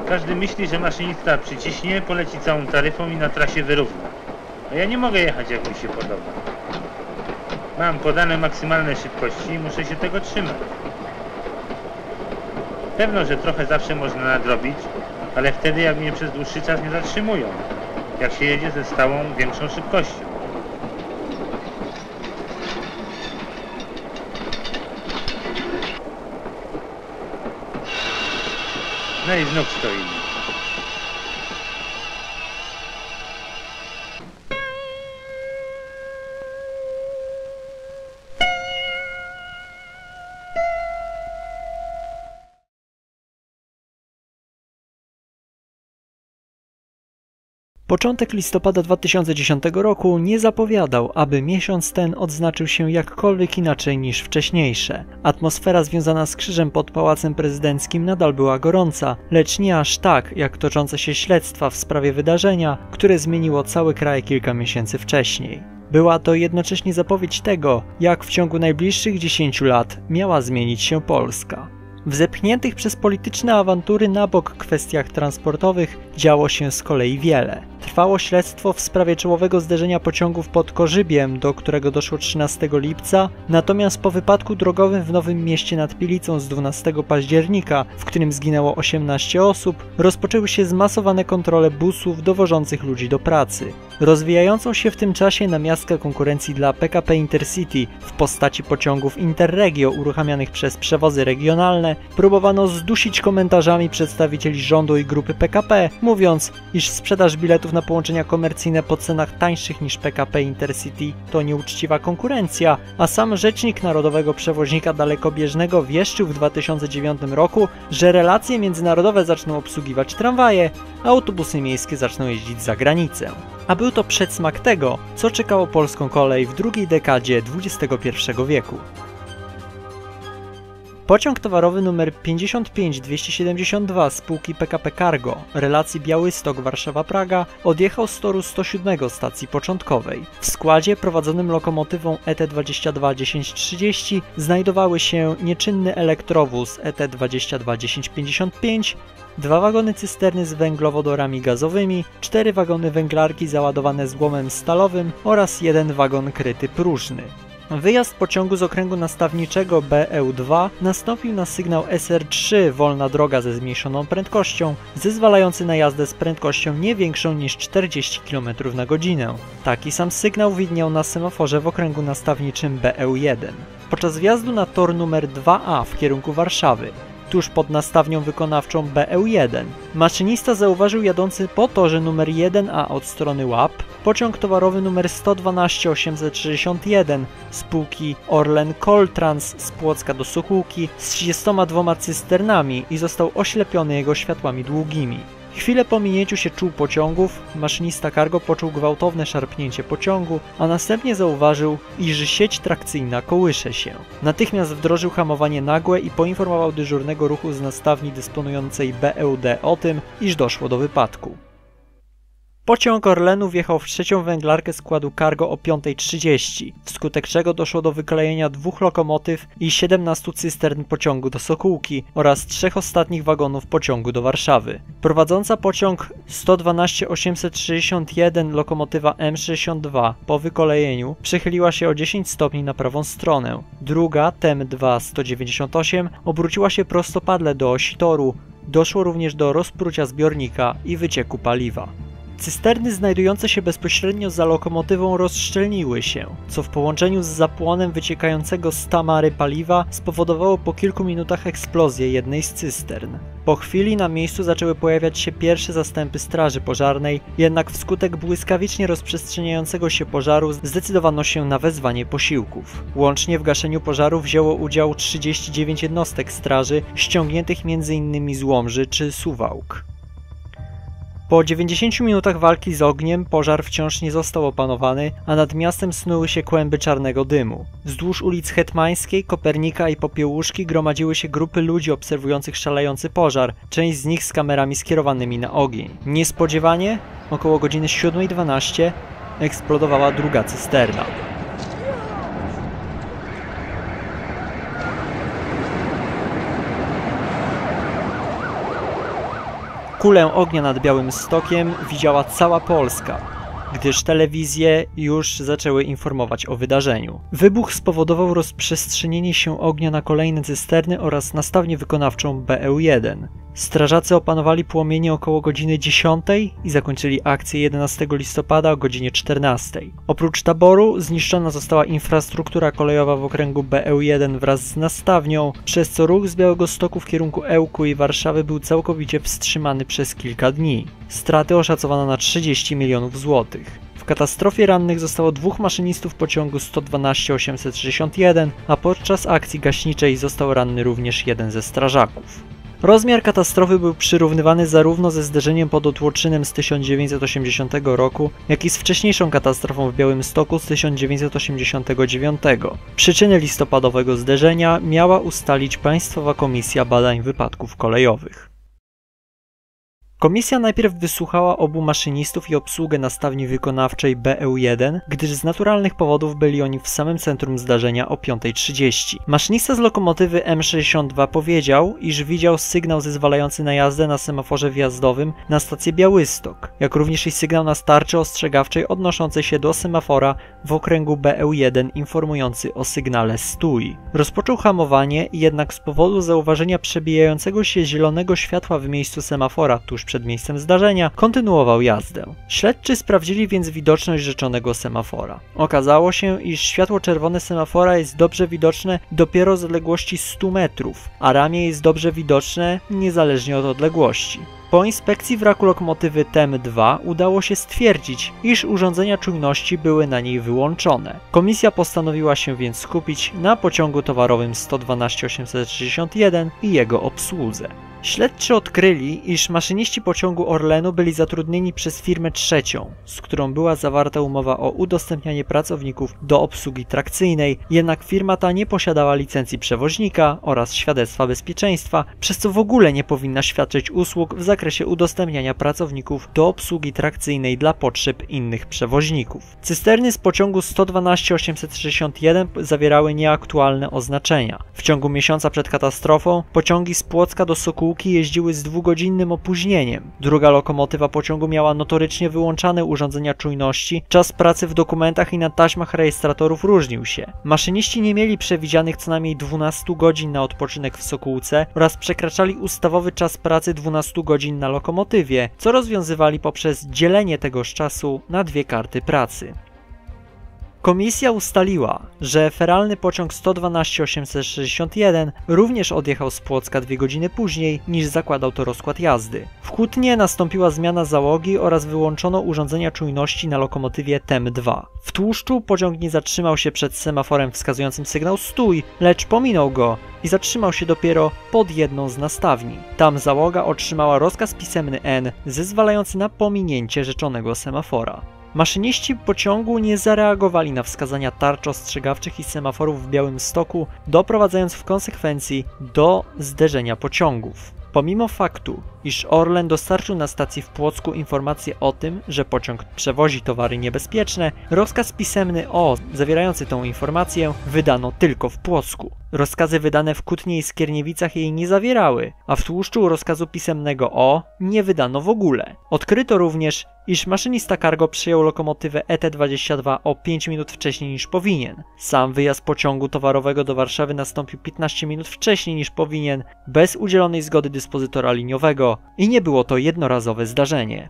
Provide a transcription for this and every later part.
Każdy myśli, że maszynista przyciśnie, poleci całą taryfą i na trasie wyrówna. A ja nie mogę jechać, jak mi się podoba. Mam podane maksymalne szybkości i muszę się tego trzymać. Pewno, że trochę zawsze można nadrobić, ale wtedy jak mnie przez dłuższy czas nie zatrzymują, jak się jedzie ze stałą, większą szybkością. No i znów stoimy. Początek listopada 2010 roku nie zapowiadał, aby miesiąc ten odznaczył się jakkolwiek inaczej niż wcześniejsze. Atmosfera związana z krzyżem pod Pałacem Prezydenckim nadal była gorąca, lecz nie aż tak, jak toczące się śledztwa w sprawie wydarzenia, które zmieniło cały kraj kilka miesięcy wcześniej. Była to jednocześnie zapowiedź tego, jak w ciągu najbliższych 10 lat miała zmienić się Polska. W zepchniętych przez polityczne awantury na bok kwestiach transportowych działo się z kolei wiele. Trwało śledztwo w sprawie czołowego zderzenia pociągów pod Korzybiem, do którego doszło 13 lipca, natomiast po wypadku drogowym w Nowym Mieście nad Pilicą z 12 października, w którym zginęło 18 osób, rozpoczęły się zmasowane kontrole busów dowożących ludzi do pracy. Rozwijającą się w tym czasie namiastkę konkurencji dla PKP Intercity w postaci pociągów Interregio uruchamianych przez przewozy regionalne próbowano zdusić komentarzami przedstawicieli rządu i grupy PKP, mówiąc, iż sprzedaż biletów na połączenia komercyjne po cenach tańszych niż PKP Intercity to nieuczciwa konkurencja, a sam rzecznik Narodowego Przewoźnika Dalekobieżnego wieszczył w 2009 roku, że relacje międzynarodowe zaczną obsługiwać tramwaje, a autobusy miejskie zaczną jeździć za granicę. A był to przedsmak tego, co czekało polską kolej w drugiej dekadzie XXI wieku. Pociąg towarowy nr 55272 spółki PKP Cargo relacji Białystok-Warszawa-Praga odjechał z toru 107 stacji początkowej. W składzie prowadzonym lokomotywą ET221030 znajdowały się nieczynny elektrowóz ET221055, 2 wagony cysterny z węglowodorami gazowymi, 4 wagony węglarki załadowane złomem stalowym oraz 1 wagon kryty próżny. Wyjazd pociągu z okręgu nastawniczego BE2 nastąpił na sygnał SR3 wolna droga ze zmniejszoną prędkością, zezwalający na jazdę z prędkością nie większą niż 40 km na godzinę. Taki sam sygnał widniał na semaforze w okręgu nastawniczym BE1. Podczas wjazdu na tor numer 2A w kierunku Warszawy, tuż pod nastawnią wykonawczą BE1, maszynista zauważył jadący po torze numer 1A od strony Łap pociąg towarowy numer 112-861 spółki Orlen Koltrans z Płocka do Sokółki z 32 cysternami i został oślepiony jego światłami długimi. Chwilę po minięciu się czół pociągów, maszynista cargo poczuł gwałtowne szarpnięcie pociągu, a następnie zauważył, iż sieć trakcyjna kołysze się. Natychmiast wdrożył hamowanie nagłe i poinformował dyżurnego ruchu z nastawni dysponującej BEUD o tym, iż doszło do wypadku. Pociąg Orlenu wjechał w trzecią węglarkę składu cargo o 5:30, wskutek czego doszło do wyklejenia 2 lokomotyw i 17 cystern pociągu do Sokółki oraz 3 ostatnich wagonów pociągu do Warszawy. Prowadząca pociąg 112-861 lokomotywa M62 po wykolejeniu przychyliła się o 10 stopni na prawą stronę. Druga, TEM-2 198, obróciła się prostopadle do osi toru. Doszło również do rozprucia zbiornika i wycieku paliwa. Cysterny znajdujące się bezpośrednio za lokomotywą rozszczelniły się, co w połączeniu z zapłonem wyciekającego z tamary paliwa spowodowało po kilku minutach eksplozję jednej z cystern. Po chwili na miejscu zaczęły pojawiać się pierwsze zastępy straży pożarnej, jednak wskutek błyskawicznie rozprzestrzeniającego się pożaru zdecydowano się na wezwanie posiłków. Łącznie w gaszeniu pożaru wzięło udział 39 jednostek straży, ściągniętych m.in. z Łomży czy Suwałk. Po 90 minutach walki z ogniem pożar wciąż nie został opanowany, a nad miastem snuły się kłęby czarnego dymu. Wzdłuż ulic Hetmańskiej, Kopernika i Popiełuszki gromadziły się grupy ludzi obserwujących szalejący pożar, część z nich z kamerami skierowanymi na ogień. Niespodziewanie, około godziny 7:12, eksplodowała druga cysterna. Kulę ognia nad Białymstokiem widziała cała Polska, gdyż telewizje już zaczęły informować o wydarzeniu. Wybuch spowodował rozprzestrzenienie się ognia na kolejne cysterny oraz nastawnię wykonawczą BEU-1. Strażacy opanowali płomienie około godziny 10 i zakończyli akcję 11 listopada o godzinie 14. Oprócz taboru zniszczona została infrastruktura kolejowa w okręgu BEU-1 wraz z nastawnią, przez co ruch z Białegostoku w kierunku Ełku i Warszawy był całkowicie wstrzymany przez kilka dni. Straty oszacowano na 30 milionów złotych. W katastrofie rannych zostało 2 maszynistów pociągu 112-861, a podczas akcji gaśniczej został ranny również 1 ze strażaków. Rozmiar katastrofy był przyrównywany zarówno ze zderzeniem pod Otłoczynem z 1980 roku, jak i z wcześniejszą katastrofą w Białymstoku z 1989. Przyczyny listopadowego zderzenia miała ustalić Państwowa Komisja Badań Wypadków Kolejowych. Komisja najpierw wysłuchała obu maszynistów i obsługę nastawni wykonawczej BEU-1, gdyż z naturalnych powodów byli oni w samym centrum zdarzenia o 5:30. Maszynista z lokomotywy M62 powiedział, iż widział sygnał zezwalający na jazdę na semaforze wjazdowym na stację Białystok, jak również i sygnał na tarczy ostrzegawczej odnoszącej się do semafora w okręgu BEU-1 informujący o sygnale stój. Rozpoczął hamowanie, jednak z powodu zauważenia przebijającego się zielonego światła w miejscu semafora tuż przed miejscem zdarzenia, kontynuował jazdę. Śledczy sprawdzili więc widoczność rzeczonego semafora. Okazało się, iż światło czerwone semafora jest dobrze widoczne dopiero z odległości 100 metrów, a ramię jest dobrze widoczne niezależnie od odległości. Po inspekcji wraku lokomotywy TEM-2 udało się stwierdzić, iż urządzenia czujności były na niej wyłączone. Komisja postanowiła się więc skupić na pociągu towarowym 112-861 i jego obsłudze. Śledczy odkryli, iż maszyniści pociągu Orlenu byli zatrudnieni przez firmę trzecią, z którą była zawarta umowa o udostępnianie pracowników do obsługi trakcyjnej, jednak firma ta nie posiadała licencji przewoźnika oraz świadectwa bezpieczeństwa, przez co w ogóle nie powinna świadczyć usług w zakresie udostępniania pracowników do obsługi trakcyjnej dla potrzeb innych przewoźników. Cysterny z pociągu 112-861 zawierały nieaktualne oznaczenia. W ciągu miesiąca przed katastrofą pociągi z Płocka do Sokółki jeździły z 2-godzinnym opóźnieniem. Druga lokomotywa pociągu miała notorycznie wyłączane urządzenia czujności, czas pracy w dokumentach i na taśmach rejestratorów różnił się. Maszyniści nie mieli przewidzianych co najmniej 12 godzin na odpoczynek w Sokółce oraz przekraczali ustawowy czas pracy 12 godzin na lokomotywie, co rozwiązywali poprzez dzielenie tegoż czasu na 2 karty pracy. Komisja ustaliła, że feralny pociąg 112-861 również odjechał z Płocka 2 godziny później niż zakładał to rozkład jazdy. W Kutnie nastąpiła zmiana załogi oraz wyłączono urządzenia czujności na lokomotywie TEM-2. W Tłuszczu pociąg nie zatrzymał się przed semaforem wskazującym sygnał stój, lecz pominął go i zatrzymał się dopiero pod jedną z nastawni. Tam załoga otrzymała rozkaz pisemny N zezwalający na pominięcie rzeczonego semafora. Maszyniści pociągu nie zareagowali na wskazania tarcz ostrzegawczych i semaforów w Białymstoku, doprowadzając w konsekwencji do zderzenia pociągów. Pomimo faktu, iż Orlen dostarczył na stacji w Płocku informację o tym, że pociąg przewozi towary niebezpieczne, rozkaz pisemny O zawierający tą informację wydano tylko w Płocku. Rozkazy wydane w Kutnie i Skierniewicach jej nie zawierały, a w Tłuszczu rozkazu pisemnego O nie wydano w ogóle. Odkryto również, iż maszynista cargo przyjął lokomotywę ET22 o 5 minut wcześniej niż powinien. Sam wyjazd pociągu towarowego do Warszawy nastąpił 15 minut wcześniej niż powinien, bez udzielonej zgody dyspozytora liniowego i nie było to jednorazowe zdarzenie.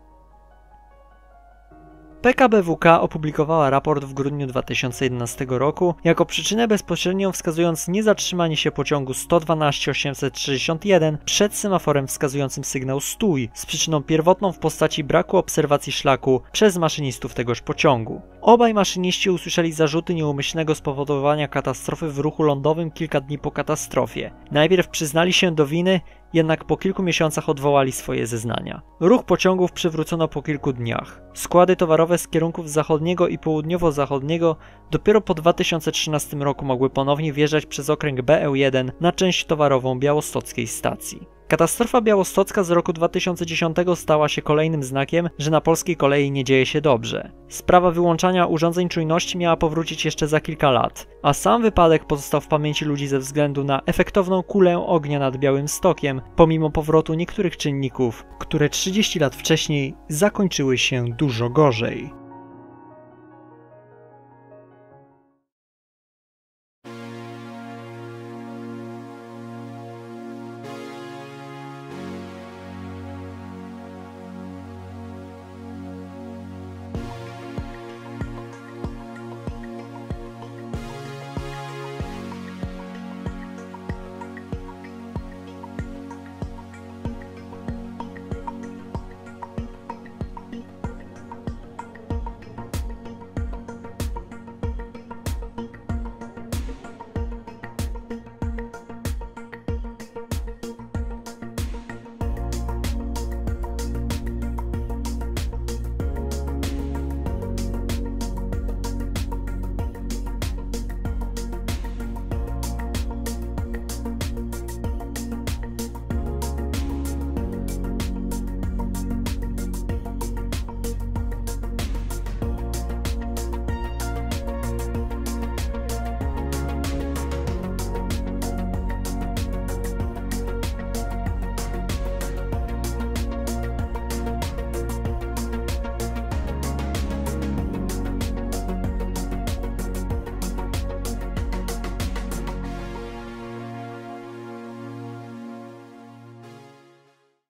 PKBWK opublikowała raport w grudniu 2011 roku, jako przyczynę bezpośrednią wskazując niezatrzymanie się pociągu 112-861 przed semaforem wskazującym sygnał stój, z przyczyną pierwotną w postaci braku obserwacji szlaku przez maszynistów tegoż pociągu. Obaj maszyniści usłyszeli zarzuty nieumyślnego spowodowania katastrofy w ruchu lądowym kilka dni po katastrofie. Najpierw przyznali się do winy, jednak po kilku miesiącach odwołali swoje zeznania. Ruch pociągów przywrócono po kilku dniach. Składy towarowe z kierunków zachodniego i południowo-zachodniego dopiero po 2013 roku mogły ponownie wjeżdżać przez okręg BEU-1 na część towarową białostockiej stacji. Katastrofa białostocka z roku 2010 stała się kolejnym znakiem, że na polskiej kolei nie dzieje się dobrze. Sprawa wyłączania urządzeń czujności miała powrócić jeszcze za kilka lat, a sam wypadek pozostał w pamięci ludzi ze względu na efektowną kulę ognia nad Białymstokiem, pomimo powrotu niektórych czynników, które 30 lat wcześniej zakończyły się dużo gorzej.